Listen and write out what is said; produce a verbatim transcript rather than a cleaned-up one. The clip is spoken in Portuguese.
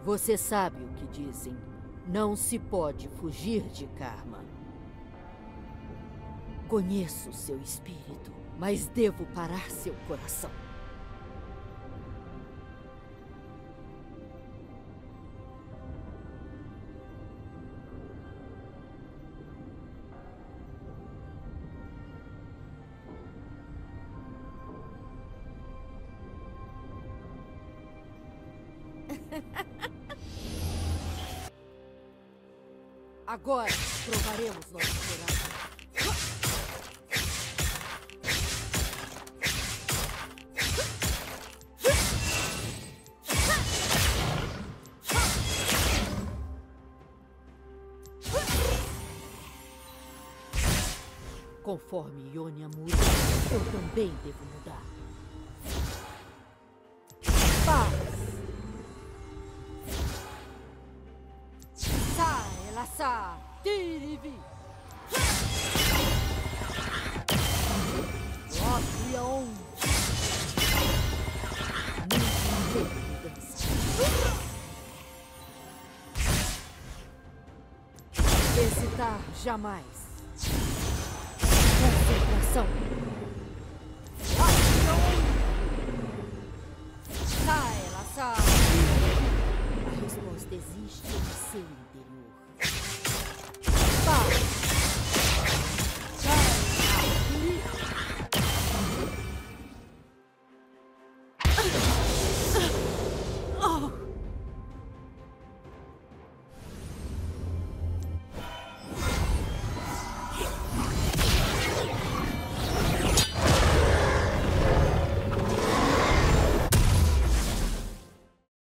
Você sabe o que dizem. Não se pode fugir de karma. Conheço seu espírito, mas devo parar seu coração. Agora provaremos nosso coração. Conforme Ionia muda, eu também devo mudar. Paz! Sai, Lassá! Tirivi! Lotrion! Não tem mudança. Hesitar jamais. Concentração.